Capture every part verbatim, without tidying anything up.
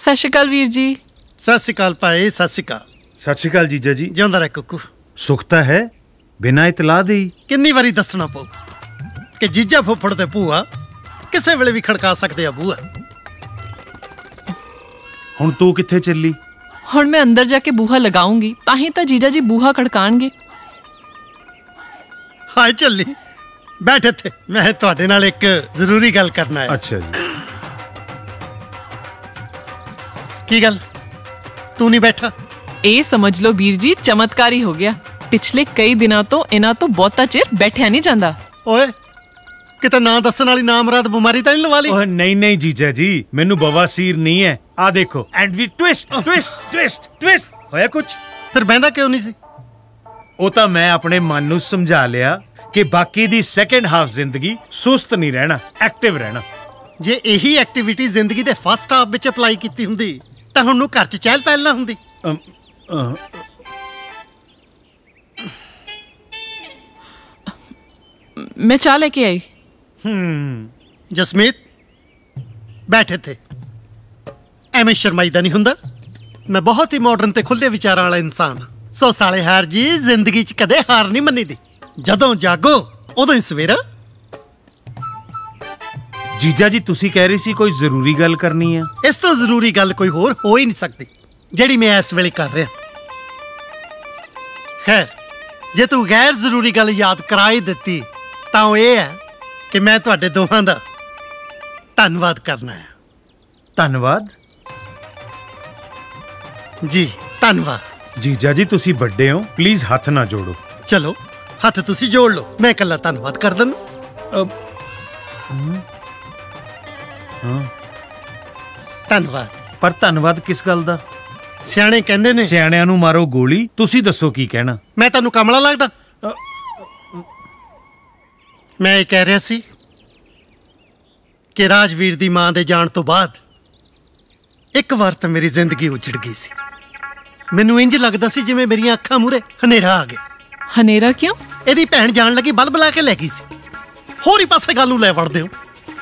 सत श्री अकाल वीर जी। सत श्री अकाल भाई, सत श्री अकाल। सत श्री अकाल जीजा जी। जिंदा रह कुकू। सुखता है बिना इतला दे किन्नी वारी दसना पऊ कि जीजा फुफड़ ते भूआ किसे वेले भी खड़का सकते आ बूआ। हुण तू किथे चली? हुण मैं अंदर जाके बूहा लगाऊंगी, ताही तां जीजा जी बूहा खड़काणगे। हाय चली बैठ इत्थे, मैं तुहाडे नाल एक जरूरी गल करना है। अच्छा जी। की गल? तू नहीं बैठा? ए समझ लो वीर जी चमत्कार ही हो गया। पिछले कई दिनों तो इन्हां तो बहुता चिर बैठा नहीं जांदा। ओए किते ना दसन वाली ना मुराद बीमारी तां नहीं लवा ली? ओह नहीं नहीं जीजा जी, मैनू बवासीर नहीं है। आ देखो and we twist twist twist twist होया कुछ। फिर बहंदा क्यों नहीं सी? ओ तां मैं अपने मन नू समझा लिया कि बाकी दी सेकंड हाफ जिंदगी सुस्त नहीं रहना, एक्टिव रहना। जे यही एक्टिविटी जिंदगी दे फर्स्ट हाफ विच अप्लाई कीती हुंदी तां हुण नूं घर च चहल पहल ना हुंदी। मैं चाह लेके आई। हम्म जसमीत बैठे थे, एवें शर्माई दा नहीं हुंदा। मैं बहुत ही मॉडर्न ते खुले विचारां वाला इंसान हां। सो साले हार जी जिंदगी च कदे हार नहीं मन्नी दी। जदों जागो उदों ही सवेरा। जीजा जी तुसी कह रही सी कोई जरूरी गल करनी है। इस तो जरूरी गल कोई होर हो ही नहीं सकती जेड़ी मैं इस वेले कर रहा। खैर जे तू गैर जरूरी गल याद करा ही दिती तां ओह इह है कि मैं तुहाडे दोहां दा धन्नवाद करना है। धन्नवाद? जी धन्नवाद। जीजा जी तुसी बड़े हो, प्लीज हथ ना जोड़ो। चलो हथ तुसी जोड़ लो, मैं कल्ला धन्नवाद कर देना। धन्नवाद। पर धन्नवाद किस गल दा? सियाणे कहंदे ने सियाणियां नूं मारो गोली, तुसी दसो की कहना। मैं तैनूं कमला लगदा? मैं ये कह रहा सी कि राजवीर दी मां दे जाण तो बाद एक बार तो मेरी जिंदगी उजड़ गई सी। मैनूं इंज लगदा सी जिवें मेरियां अखां मूहरे हनेरा आ गया। हनेरा क्यों? एदी भैन जान लगी बल बला के लै गई सी। होर ही पासे गल नूं लै वड़दे हो।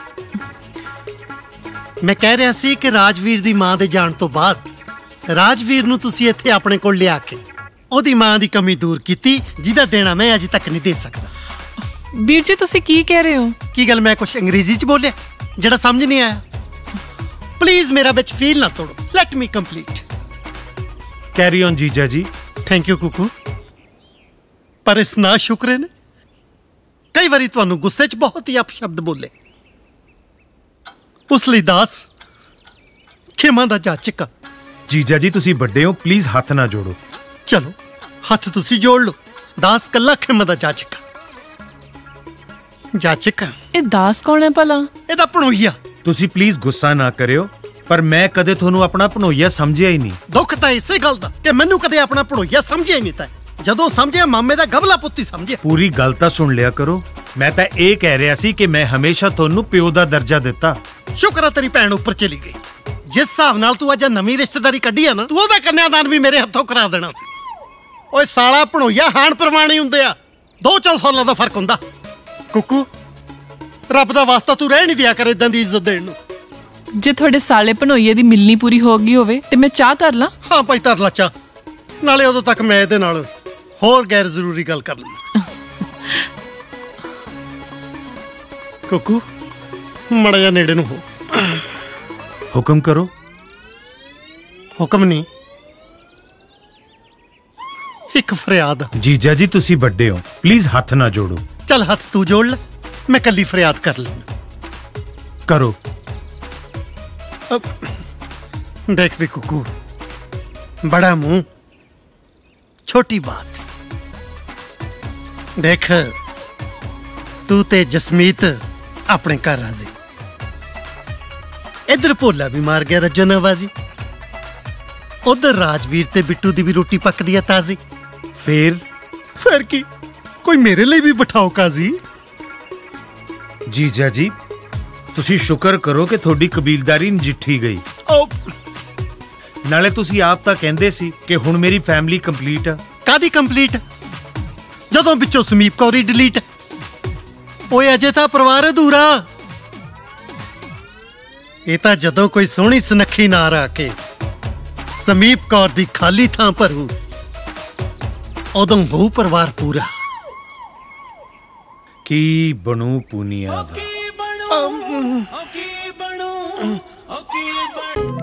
मैं कह रहा सी कि राजवीर दी मां दे जाण तो बाद राजवीर नूं तुसीं इत्थे अपने कोल लिया के ओदी मां दी कमी दूर कीती, जिहदा देना मैं अजे तक नहीं दे सकदा। वीर जी तुसीं की कह रहे हो? की गल मैं कुछ अंग्रेजी च बोलिया जेड़ा समझ नहीं आया? प्लीज मेरा विच फील ना तोड़ो, let me complete. Carry on जीजा जी। Thank you Kuku. पर इस ना शुक्रे ने कई बारी तुहानूं गुस्से च बहुत ही अपशब्द बोले, उस लई दास खेमा दा जाचका। जीजा जी तुसी बड़े हो, प्लीज हथ ना जोड़ो। चलो हथ तुसी जोड़ लो। दास कल्ला खेमा दा जाचका। जाचका ए दास कौन है भला? एदा भणोईया। तुसी प्लीज गुस्सा ना करियो, पर मैं कदे थोनू अपना भणोईया समझिया ही नहीं। दुख तां इसे गल दा कि मैनू कदे अपना भणोईया समझिया ही नहीं। तां जदों समझिया मामे दा गबला पुत्ती समझिया। पूरी गल तां सुन लिया करो। मैं तां ये कह रहा सी कि मैं हमेशा थोनू प्यो दा दर्जा दिता। शुक्र है तेरी भैन उपर चली गई। जिस हिसाब नाल तू अज नवीं रिश्तेदारी कड्ढी है ना, तू ओहदा कन्यादान भी मेरे हत्थों करा देना सी। ओए साला भणोईया हाण प्रमाणी हुंदे आ, दो चार सालां दा फर्क हुंदा। कुकू रब दा वास्ता तू रह नहीं दिया कर इदां दी इज्जत देण नूं। जे थोड़े साले भनोईए दी मिलनी पूरी हो गई होवे ते मैं चाह कर ला। हाँ भाई तर ला चाह, नाले उदों तक मैं इहदे नाल होर गैर जरूरी गल कर लूं। कुकू मड़ा जा नेड़े नूं हो। हुक्म करो। हुक्म नहीं, एक फरियाद। जीजा जी तुसी बड़े हो, प्लीज हथ ना जोड़ो। चल हथ तू जोड़ ले, मैं कली फरियाद कर लूं। करो। अब देख भी कुकू, बड़ा मुंह छोटी बात। देख तू ते जसमीत अपने घर राजी, इधर भोला भी मार गया रज्जो नवाजी, उधर राजवीर ते बिट्टू दी भी रोटी पकदी है ताजी। फिर फिर की कोई मेरे लिए भी बिठाओ काजी। जीजा जी तुसी शुक्र करो कि थोड़ी कबीलदारी नजिठी गई। नाले तुसी आप तां कहंदे सी कि हुण मेरी फैमिली कंप्लीट है। कादी कंप्लीट? जदों पिछों समीप कौरी डिलीट। ओए अजे तां परिवार अधूरा। ਇਹ ਤਾਂ ਜਦੋਂ ਕੋਈ ਸੋਹਣੀ ਸੁਨੱਖੀ ਨਾਰ ਆ ਕੇ ਸਮੀਪ ਕੌਰ ਦੀ ਖਾਲੀ ਥਾਂ ਭਰੂ ਉਦੋਂ ਹੋਊ ਪਰਿਵਾਰ ਪੂਰਾ। ਕੀ ਬਣੂ ਪੂਨੀਆ ਦਾ? ਕੀ ਬਣੂ ਕੀ ਬਣੂ ਕੀ ਬਣੂ